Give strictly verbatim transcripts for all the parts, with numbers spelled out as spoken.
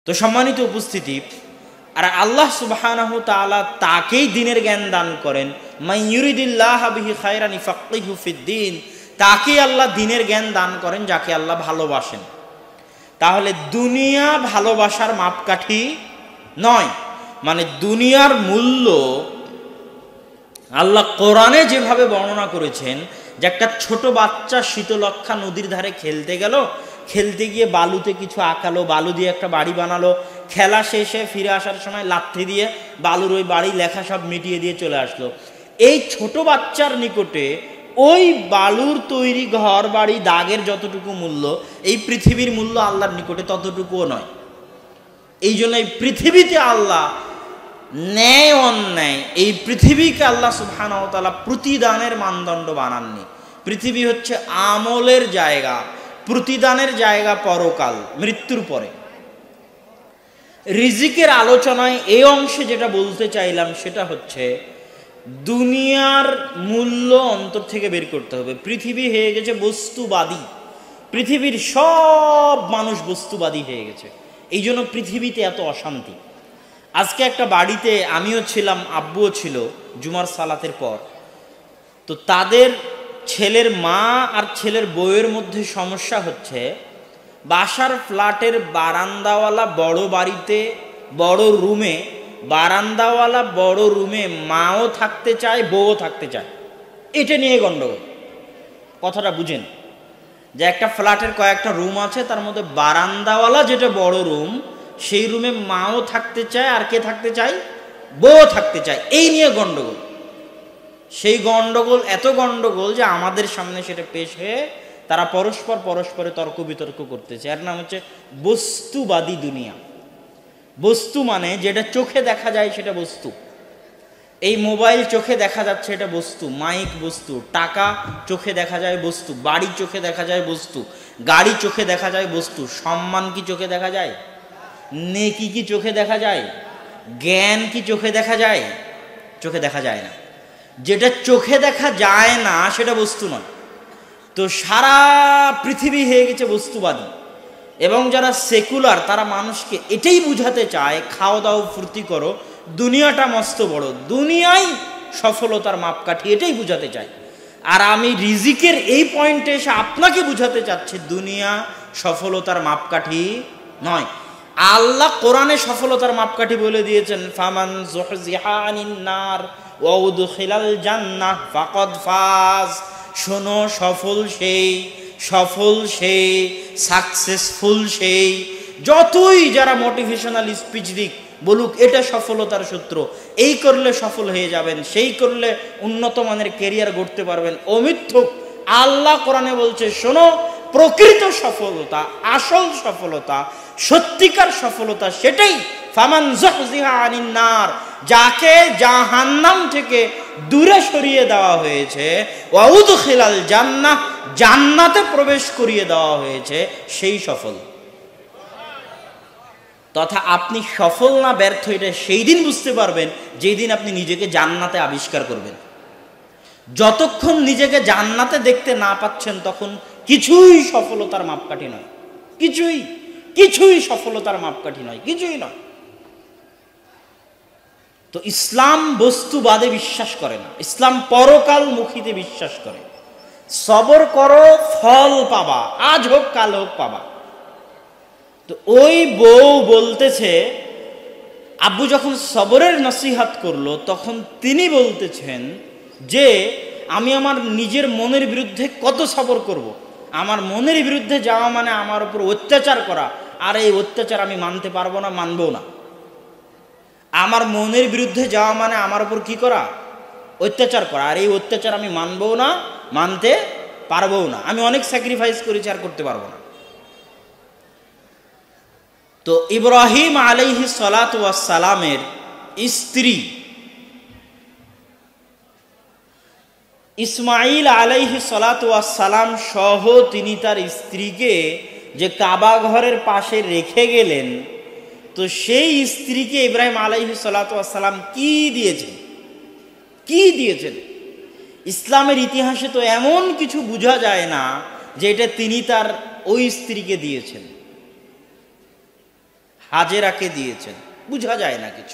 তো সম্মানিত উপস্থিতি, আর আল্লাহ সুবহানাহু তাআলা তাকেই দ্বীনের জ্ঞান দান করেন। মান ইউরিদিল্লাহু বিহি খায়রান ইফাক্কিহু ফিদ্দীন, তাকেই আল্লাহ দ্বীনের জ্ঞান দান করেন যাকে আল্লাহ ভালোবাসেন। তাহলে দুনিয়া ভালোবাসার মাপকাঠি নয়, মানে দুনিয়ার মূল্য আল্লাহ কোরআনে যেভাবে বর্ণনা করেছেন যে একটা ছোট বাচ্চা শীতলক্ষা নদীর ধারে খেলতে গেল, খেলতে গিয়ে বালুতে কিছু আঁকালো, বালু দিয়ে একটা বাড়ি বানালো, খেলা শেষে ফিরে আসার সময় লাথি দিয়ে বালুর ওই বাড়ি লেখা সব মিটিয়ে দিয়ে চলে আসলো। এই ছোট বাচ্চার নিকটে ওই বালুর তৈরি ঘর বাড়ি দাগের যতটুকু মূল্য, এই পৃথিবীর মূল্য আল্লাহর নিকটে ততটুকুও নয়। এই জন্য এই পৃথিবীতে আল্লাহ ন্যায় অন্যায়, এই পৃথিবীকে আল্লাহ সুবহানাহু ওয়া তাআলা প্রতিদানের মানদণ্ড বানাননি। পৃথিবী হচ্ছে আমলের জায়গা, প্রতিদানের জায়গা পরকাল, মৃত্যুর পরে। রিজিকের আলোচনায় এই অংশে যেটা বলতে চাইলাম সেটা হচ্ছে দুনিয়ার মূল্য অন্তর থেকে বের করতে হবে। পৃথিবী হয়ে গেছে বস্তুবাদী, পৃথিবীর সব মানুষ বস্তুবাদী হয়ে গেছে, এই জন্য পৃথিবীতে এত অশান্তি। আজকে একটা বাড়িতে আমিও ছিলাম, আব্বুও ছিল, জুমার সালাতের পর। তো তাদের ছেলের মা আর ছেলের বউয়ের মধ্যে সমস্যা হচ্ছে, বাসার ফ্ল্যাটের বারান্দাওয়ালা বড় বাড়িতে বড় রুমে, বারান্দাওয়ালা বড় রুমে মাও থাকতে চায়, বউও থাকতে চায়। এটা নিয়ে গন্ডগোল। কথাটা বুঝেন যে একটা ফ্ল্যাটের কয়েকটা রুম আছে, তার মধ্যে বারান্দাওয়ালা যেটা বড় রুম, সেই রুমে মাও থাকতে চায়, আর কে থাকতে চায়? বউও থাকতে চায়। এই নিয়ে গন্ডগোল। সেই গন্ডগোল এত গন্ডগোল যে আমাদের সামনে সেটা পেশ হয়ে তারা পরস্পর পরস্পরে তর্ক বিতর্ক করতেছে। এর নাম হচ্ছে বস্তুবাদী দুনিয়া। বস্তু মানে যেটা চোখে দেখা যায় সেটা বস্তু। এই মোবাইল চোখে দেখা যাচ্ছে, এটা বস্তু। মাইক বস্তু, টাকা চোখে দেখা যায় বস্তু, বাড়ি চোখে দেখা যায় বস্তু, গাড়ি চোখে দেখা যায় বস্তু। সম্মান কি চোখে দেখা যায়? নেকি কি চোখে দেখা যায়? জ্ঞান কি চোখে দেখা যায়? চোখে দেখা যায় না। যেটা চোখে দেখা যায় না সেটা বস্তু নয়। তো সারা পৃথিবী হয়ে গেছে বস্তুবাদী, এবং যারা সেকুলার তারা মানুষকে এটাই বুঝাতে চায়, খাও দাও ফুর্তি করো, দুনিয়াটা মস্ত বড়, দুনিয়াই সফলতার মাপকাঠি, এটাই বুঝাতে চায়। আর আমি রিজিকের এই পয়েন্টে এসে আপনাকে বুঝাতে চাচ্ছি দুনিয়া সফলতার মাপকাঠি নয়। আল্লাহ কোরআনে সফলতার মাপকাঠি বলে দিয়েছেন, ফামান যুহজিহা আনিন নার ওয়া উদখিলাল জান্নাহ ফাকাদ ফাজ। শোনো, সফল সেই, সফল সেই, সাকসেসফুল সেই। যতই যারা মোটিভেশনাল স্পিচ দিক, বলুক এটা সফলতার সূত্র, এই করলে সফল হয়ে যাবেন, সেই করলে উন্নত মানের ক্যারিয়ার গড়তে পারবেন, অমিথ্যুক। আল্লাহ কোরআনে বলছে, শোনো, প্রকৃত সফলতা, আসল সফলতা, সত্যিকার সফলতা সেটাই ফামান যুহজিহা আনিন নার, যাকে জাহান্নাম থেকে দূরে সরিয়ে দেওয়া হয়েছে, ওয়া উদখিলাল জান্নাহ, জান্নাতে প্রবেশ করিয়ে দেওয়া হয়েছে, সেই সফল। তথা আপনি সফল না ব্যর্থ এটা সেই দিন বুঝতে পারবেন যেই দিন আপনি নিজেকে জান্নাতে আবিষ্কার করবেন। যতক্ষণ নিজেকে জান্নাতে দেখতে না পাচ্ছেন তখন কিছুই সফলতার মাপকাঠি নয়, কিছুই কিছুই সফলতার মাপকাঠি নয়, কিছুই নয়। তো ইসলাম বস্তুবাদে বিশ্বাস করে না, ইসলাম পরকাল মুখীতে বিশ্বাস করে। সবর করো, ফল পাবা, আজ হোক কাল হোক পাবা। তো ওই বউ বলতেছে, আব্বু যখন সবরের নসিহত করলো তখন তিনি বলতেছেন যে আমি আমার নিজের মনের বিরুদ্ধে কত সবর করব। আমার মনের বিরুদ্ধে যাওয়া মানে আমার উপর অত্যাচার করা, আর এই অত্যাচার আমি মানতে পারবো না, মানবো না। আমার মনের বিরুদ্ধে যাওয়া মানে আমার উপর কি করা? অত্যাচার করা, আর এই অত্যাচার আমি মানবো না, মানতে পারবো না। আমি অনেক স্যাক্রিফাইস করেছি, আর করতে পারবো না। তো ইব্রাহিম আলাইহিস সালাতু ওয়াস সালামের স্ত্রী ইসমাইল আলাইহিস সালাতু ওয়াস সালাম সহ তিনি তার স্ত্রীকে যে কাবা ঘরের পাশে রেখে গেলেন, তো সেই স্ত্রীকে ইব্রাহিম আলাইহিস সালাতু ওয়াস সালাম কি দিয়েছেন? কি দিয়েছেন? ইসলামের ইতিহাসে তো এমন কিছু বোঝা যায় না যে এটা তিনি তার ওই স্ত্রীকে দিয়েছেন। হাজেরাকে দিয়েছেন, বুঝা যায় না কিছু,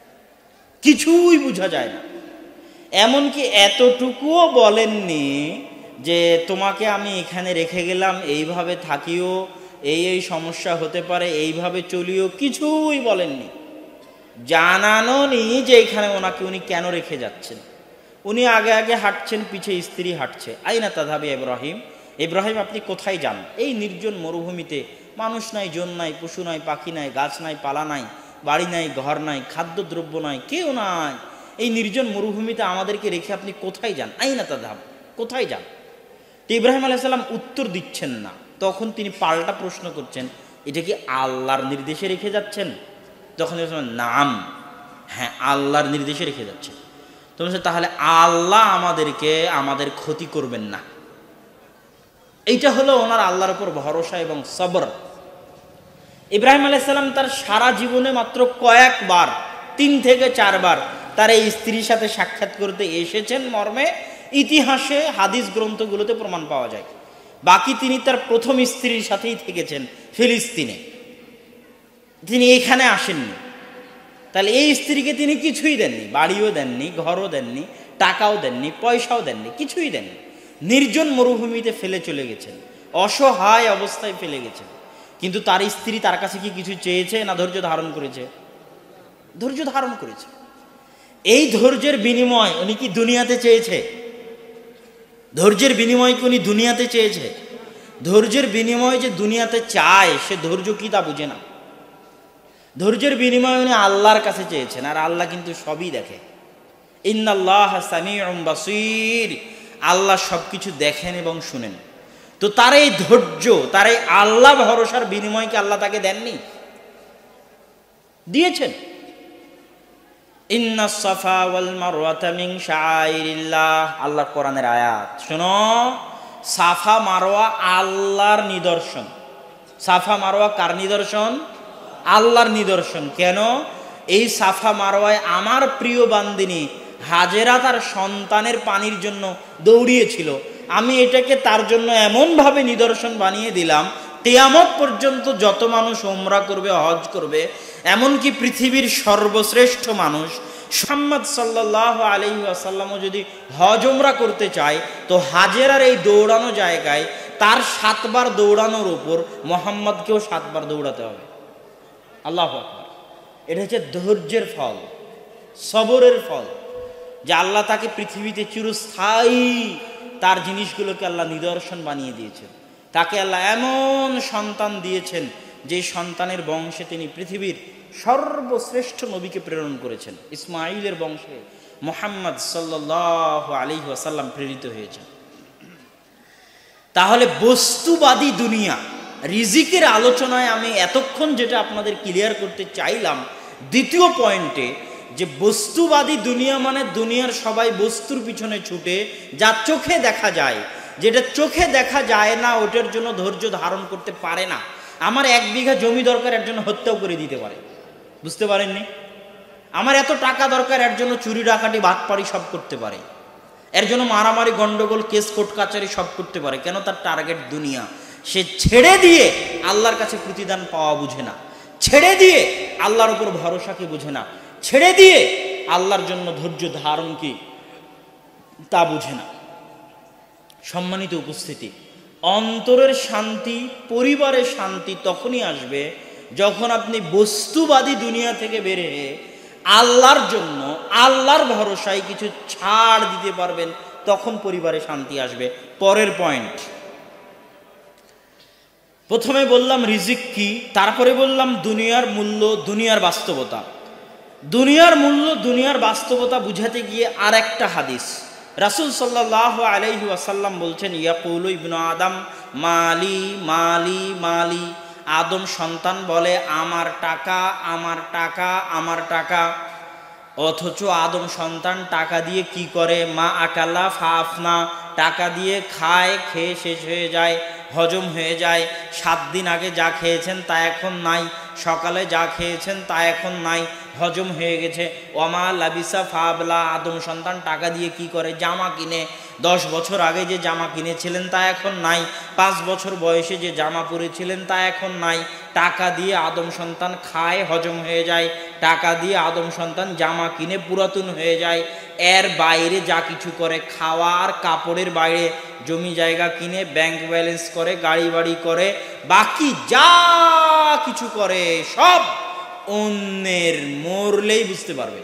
কিছুই বুঝা যায় না। এমনকি এতটুকুও বলেননি যে তোমাকে আমি এখানে রেখে গেলাম, এইভাবে থাকিও, এই এই সমস্যা হতে পারে, এইভাবে চলিও, কিছুই বলেননি। জানানো নি যে এখানে ওনাকে উনি কেন রেখে যাচ্ছেন। উনি আগে আগে হাঁটছেন, পিছে স্ত্রী হাঁটছে। আইনা তাযহাবু ইব্রাহিম, ইব্রাহিম আপনি কোথায় যান? এই নির্জন মরুভূমিতে মানুষ নাই, জন নাই, পশু নাই, পাখি নাই, গাছ নাই, পালা নাই, বাড়ি নাই, ঘর নাই, খাদ্যদ্রব্য নাই, কেউ নাই, এই নির্জন মরুভূমিতে আমাদেরকে রেখে আপনি কোথায় যান? আইনা তাযহাবু, কোথায় যান? তো ইব্রাহিম আলাইহিস সালাম উত্তর দিচ্ছেন না। তখন তিনি পাল্টা প্রশ্ন করছেন, এটা কি আল্লাহর নির্দেশে রেখে যাচ্ছেন? তখন নাম, হ্যাঁ আল্লাহর নির্দেশে রেখে যাচ্ছে। তো বলছে তাহলে আল্লাহ আমাদেরকে আমাদের ক্ষতি করবেন না। এইটা হলো ওনার আল্লাহর উপর ভরসা এবং সবর। ইব্রাহিম আলাইহিস সালাম তার সারা জীবনে মাত্র কয়েকবার, তিন থেকে চারবার তার এই স্ত্রীর সাথে সাক্ষাৎ করতে এসেছেন মর্মে ইতিহাসে হাদিস গ্রন্থগুলোতে প্রমাণ পাওয়া যায়। বাকি তিনি তার প্রথম স্ত্রীর সাথেই থেকেছেন ফিলিস্তিনে, তিনি এখানে আসেননি। তাহলে এই স্ত্রীকে তিনি কিছুই দেননি, বাড়িও দেননি, ঘরও দেননি, টাকাও দেননি, পয়সাও দেননি, কিছুই দেননি। নির্জন মরুভূমিতে ফেলে চলে গেছেন, অসহায় অবস্থায় ফেলে গেছেন। কিন্তু তার স্ত্রী তার কাছে কি কিছু চেয়েছে না ধৈর্য ধারণ করেছে? ধৈর্য ধারণ করেছে। এই ধৈর্যের বিনিময় উনি কি দুনিয়াতে চেয়েছে? ধৈর্যের বিনিময় কি উনি দুনিয়াতে চেয়েছে? ধৈর্যের বিনিময় যে দুনিয়াতে চায় সে ধৈর্য কি তা বুঝে না। ধৈর্যের বিনিময় উনি আল্লাহর কাছে চেয়েছেন, আর আল্লাহ কিন্তু সবই দেখে। ইন্নাল্লাহ সামিউম বাসীর, আল্লাহ সবকিছু দেখেন এবং শুনেন। তো তার এই ধৈর্য, তার এই আল্লাহ ভরসার বিনিময়কে আল্লাহ তাকে দেননি? দিয়েছেন। ইন্নাস সাফা ওয়াল মারওয়াতা মিন শাআইরিল্লাহ, আল্লাহর কোরআনের আয়াত শোনো। সাফা মারওয়া আল্লাহর নিদর্শন। সাফা মারওয়া কার নিদর্শন? আল্লাহর নিদর্শন। কেন? এই সাফা মারওয়ায় আমার প্রিয় বান্দিনী হাজেরা তার সন্তানের পানির জন্য দৌড়িয়েছিল। আমি এটাকে তার জন্য এমনভাবে নিদর্শন বানিয়ে দিলাম, কিয়ামত পর্যন্ত যত মানুষ উমরা করবে, হজ করবে, এমনকি পৃথিবীর সর্বশ্রেষ্ঠ মানুষ মুহাম্মদ সাল্লাল্লাহু আলাইহি ওয়াসাল্লামও যদি হজ উমরা করতে চায়, তো হাজেরার এই দৌড়ানো জায়গায় তার সাতবার দৌড়ানোর উপর মুহাম্মদকেও সাতবার দৌড়াতে হবে। আল্লাহু আকবার। এটা হচ্ছে ধৈর্যের ফল, সবরের ফল, যে আল্লাহ তাকে পৃথিবীতে চিরস্থায়ী তার জিনিসগুলোকে আল্লাহ নিদর্শন বানিয়ে দিয়েছেন। তাকে আল্লাহ এমন সন্তান দিয়েছেন যে সন্তানের বংশে তিনি পৃথিবীর সর্বশ্রেষ্ঠ নবীকে প্রেরণ করেছেন। ইসমাইলের বংশে মুহাম্মদ সাল্লাল্লাহু আলাইহি ওয়াসাল্লাম প্রেরিত হয়েছেন। তাহলে বস্তুবাদী দুনিয়া, রিজিকের আলোচনায় আমি এতক্ষণ যেটা আপনাদের ক্লিয়ার করতে চাইলাম দ্বিতীয় পয়েন্টে, যে বস্তুবাদী দুনিয়া মানে দুনিয়ার সবাই বস্তুর পিছনে ছুটে, যা চোখে দেখা যায়। যেটা চোখে দেখা যায় না ওটার জন্য ধৈর্য ধারণ করতে পারে না। আমার এক বিঘা জমি দরকার, এর জন্য হত্যাও করে দিতে পারে। বুঝতে পারেননি? আমার এত টাকা দরকার, এর জন্য চুরি ডাকাটি বাটপাড়ি সব করতে পারে। এর জন্য মারামারি গন্ডগোল কেস কোর্ট কাচারি সব করতে পারে। কেন? তার টার্গেট দুনিয়া। সে ছেড়ে দিয়ে আল্লাহর কাছে প্রতিদান পাওয়া বুঝে না, ছেড়ে দিয়ে আল্লাহর উপর ভরসাকে বুঝে না, ছেড়ে দিয়ে আল্লাহর জন্য ধৈর্য ধারণ কি তা বুঝে না। সম্মানিত উপস্থিতি, অন্তরের শান্তি, পরিবারের শান্তি তখনই আসবে যখন আপনি বস্তুবাদী দুনিয়া থেকে বেরে আল্লাহর জন্য, আল্লাহর ভরসায় কিছু ছাড় দিতে পারবেন, তখন পরিবারে শান্তি আসবে। পরের পয়েন্ট, প্রথমে বললাম রিজিক কি, তারপরে বললাম দুনিয়ার মূল্য, দুনিয়ার বাস্তবতা। দুনিয়ার মূল্য, দুনিয়ার বাস্তবতা বুঝাতে গিয়ে আর একটা হাদিস, রাসূল সাল্লাল্লাহু আলাইহি ওয়াসাল্লাম বলছেন, ইয়াকুলু ইবনু আদম মালি মালি মালি, আদম সন্তান বলে আমার টাকা, আমার টাকা, আমার টাকা। অথচ আদম সন্তান টাকা দিয়ে কি করে? মা আকালা ফাফনা, টাকা দিয়ে খায়, খেয়ে শেষ হয়ে যায়, হজম হয়ে যায়। সাত দিন আগে যা খেয়েছেন তা এখন নাই, সকালে যা খেয়েছেন তা এখন নাই, হজম হয়ে গেছে। ওমা লাবিসা ফাবলা, আদম সন্তান টাকা দিয়ে কি করে? জামা কিনে। দশ বছর আগে যে জামা কিনেছিলেন তা এখন নাই, পাঁচ বছর বয়সে যে জামা পরেছিলেন তা এখন নাই। টাকা দিয়ে আদম সন্তান খায়, হজম হয়ে যায়, টাকা দিয়ে আদম সন্তান জামা কিনে পুরাতন হয়ে যায়, এর বাইরে যা কিছু করে, খাওয়ার কাপড়ের বাইরে জমি জায়গা কিনে ব্যাংক ব্যালেন্স করে, গাড়ি বাড়ি করে, বাকি যা কিছু করে সব অন্যের, মরলেই বুঝতে পারবে।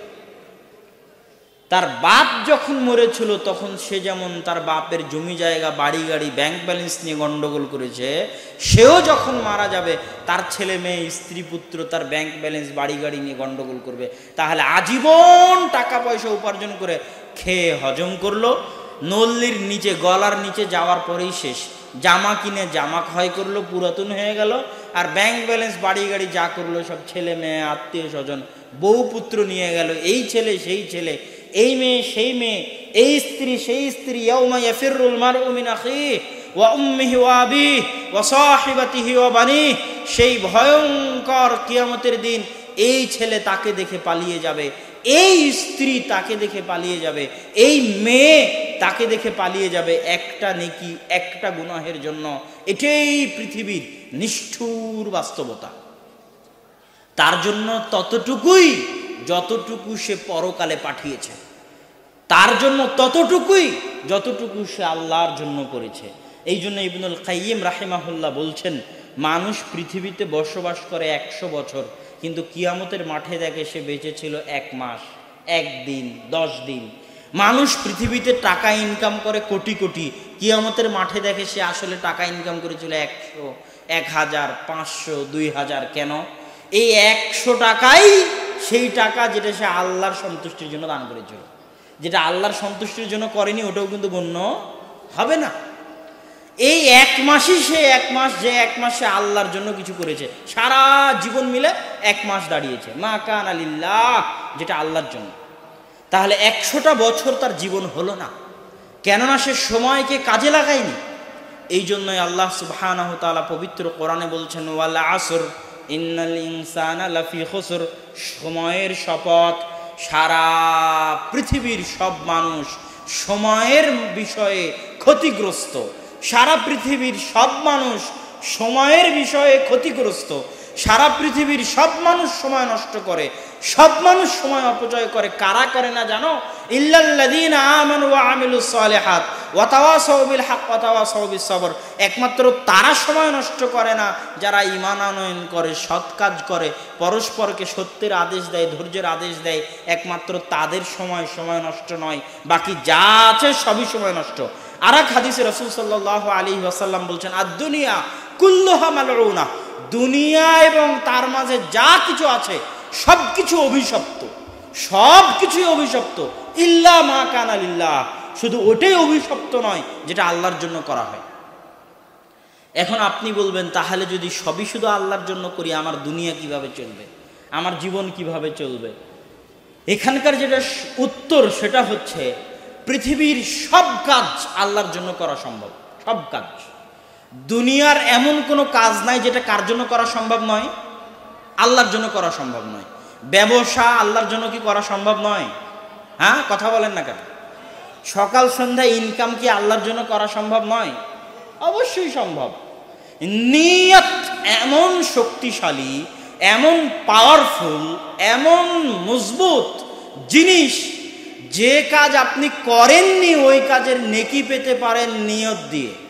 তার বাপ যখন মরেছিল তখন সে যেমন তার বাপের জমি জায়গা বাড়ি গাড়ি ব্যাংক ব্যালেন্স নিয়ে গন্ডগোল করেছে, সেও যখন মারা যাবে তার ছেলে মেয়ে স্ত্রী পুত্র তার ব্যাংক ব্যালেন্স বাড়ি গাড়ি নিয়ে গন্ডগোল করবে। তাহলে আজীবন টাকা পয়সা উপার্জন করে খেয়ে হজম করলো, নল্লির নিচে গলার নিচে যাওয়ার পরেই শেষ। জামা কিনে জামা ক্ষয় করলো, পুরাতন হয়ে গেল, আর ব্যাংক ব্যালেন্স বাড়ি গাড়ি যা করলো সব ছেলে মেয়ে আত্মীয় স্বজন বউ পুত্র নিয়ে গেল, এই ছেলে সেই ছেলে, এই মেয়ে সেই মেয়ে, এই স্ত্রী সেই স্ত্রী। ইয়াউমা ইয়াফিরুল মারউ মিন আখিহি ওয়া উম্মিহি ওয়া আবিহি ওয়া সাহিবাতিহি ওয়া বানিহি, সেই ভয়ঙ্কর কিয়ামতের দিন এই ছেলে তাকে দেখে পালিয়ে যাবে, এই স্ত্রী তাকে দেখে পালিয়ে যাবে, এই মেয়ে তাকে দেখে পালিয়ে যাবে, একটা নেকি একটা গুনাহের জন্য। এটাই পৃথিবীর নিষ্ঠুর বাস্তবতা। তার জন্য ততটুকুই যতটুকু সে পরকালে পাঠিয়েছে, তার জন্য ততটুকুই যতটুকু সে আল্লাহর জন্য করেছে। এই জন্য ইবনুল কাইয়িম রাহিমাহুল্লাহ বলছেন, মানুষ পৃথিবীতে বসবাস করে একশো বছর, কিন্তু কিয়ামতের মাঠে দেখে সে বেঁচে ছিল এক মাস, একদিন, দশ দিন। মানুষ পৃথিবীতে টাকা ইনকাম করে কোটি কোটি, কিয়ামতের মাঠে দেখে সে আসলে টাকা ইনকাম করেছিল একশো, এক হাজার, পাঁচশো, দুই হাজার। কেন? এই একশো টাকাই সেই টাকা যেটা সে আল্লাহর সন্তুষ্টির জন্য দান করেছিল। যেটা আল্লাহর সন্তুষ্টির জন্য করেনি ওটাও কিন্তু গণ্য হবে না। এই এক মাসই সে এক মাস, যে এক মাস সে আল্লাহর জন্য কিছু করেছে, সারা জীবন মিলে এক মাস দাঁড়িয়েছে মা কানা লিল্লাহ, যেটা আল্লাহর জন্য। তাহলে একশোটা বছর তার জীবন হলো না, কেননা সে সময়কে কাজে লাগায়নি। এই জন্যই আল্লাহ সুবহানাহু ওয়া তাআলা পবিত্র কোরআনে বলছেন, ওয়াল আসর ইন্নাল ইনসানা লাফি খুসর, সময়ের শপথ, সারা পৃথিবীর সব মানুষ সময়ের বিষয়ে ক্ষতিগ্রস্ত। সারা পৃথিবীর সব মানুষ সময়ের বিষয়ে ক্ষতিগ্রস্ত। সারা পৃথিবীর সব মানুষ সময় নষ্ট করে, সব মানুষ সময় অপচয় করে। কারা করে না জানো? ইল্লাল্লাযীনা আমানু ওয়া আমিলুস সালিহাত ওয়া তাওয়াসাউ বিল হক ওয়া তাওয়াসাউ বিস সবর। একমাত্র তারা সময় নষ্ট করে না যারা ঈমান আনয়ন করে, সৎ কাজ করে, পরস্পরকে সত্যের আদেশ দেয়, ধৈর্যের আদেশ দেয়। একমাত্র তাদের সময় সময় নষ্ট নয়, বাকি যা আছে সবই সময় নষ্ট। আর এক হাদিসে রাসূল সাল্লাল্লাহু আলাইহি ওয়াসাল্লাম বলছেন, আদ-দুনিয়া কুল্লুহা মালউনা, দুনিয়া এবং তার মাঝে যা কিছু আছে সব কিছু অভিশপ্ত, সব কিছুই অভিশপ্ত, ইল্লা মা কানা লিল্লাহ, শুধু ওটাই অভিশপ্ত নয় যেটা আল্লাহর জন্য করা হয়। এখন আপনি বলবেন, তাহলে যদি সবই শুধু আল্লাহর জন্য করি, আমার দুনিয়া কিভাবে চলবে, আমার জীবন কিভাবে চলবে? এখানকার যেটা উত্তর সেটা হচ্ছে, পৃথিবীর সব কাজ আল্লাহর জন্য করা সম্ভব, সব কাজ। দুনিয়ার এমন কোনো কাজ নাই যেটা কার জন্য করা সম্ভব নয়, আল্লাহর জন্য করা সম্ভব নয়। ব্যবসা আল্লাহর জন্য কি করা সম্ভব নয়? হ্যাঁ, কথা বলেন না কেন? সকাল সন্ধ্যা ইনকাম কি আল্লাহর জন্য করা সম্ভব নয়? অবশ্যই সম্ভব। নিয়ত এমন শক্তিশালী, এমন পাওয়ারফুল, এমন মজবুত জিনিস, যে কাজ আপনি করেননি ওই কাজের নেকি পেতে পারেন নিয়ত দিয়ে।